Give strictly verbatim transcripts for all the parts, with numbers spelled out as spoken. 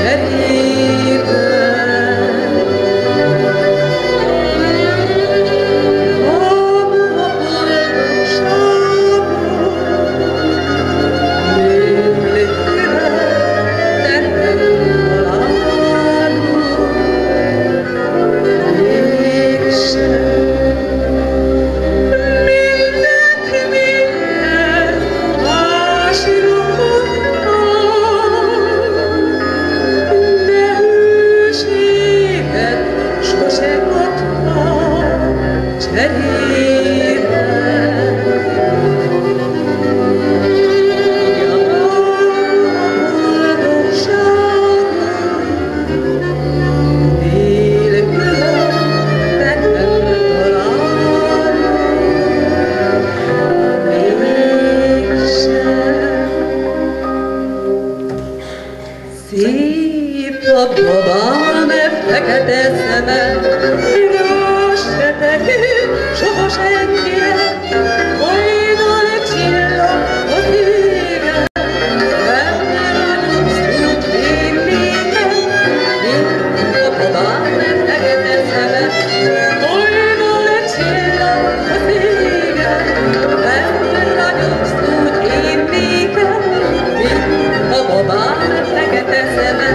Szép a babám, fekete szeme, üres se tekint soha senkire, hajnal csillag az égen, benne ragyogsz úgy végnéken, mint a babám, fekete szeme, hajnal csillag az égen, benne ragyogsz úgy végnéken, mint a babám, fekete szeme.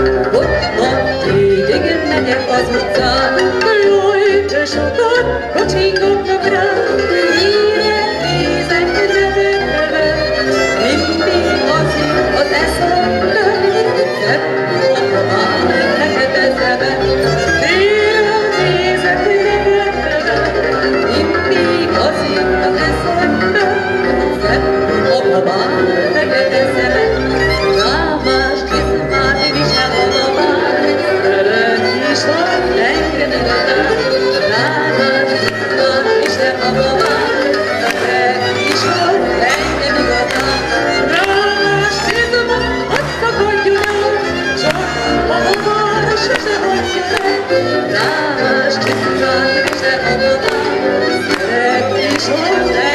Az utcán, jaj, de sokan kocsingatnak rám, mire nézek nevekre, mindig az jut az eszembe, szebb a babám, fekete szeme. Mire nézek nevekre, mindig az jut az eszembe, szebb a babám, fekete szeme. Rámás készmány visel a babám, örök is van, engem igazán. Rámás készmány visel a babám, örök is van, engem igazán. Rámás készmány, hadd szakadjon el, csak a babám sose hagyja el. Rámás készmány visel a babám, örök is van,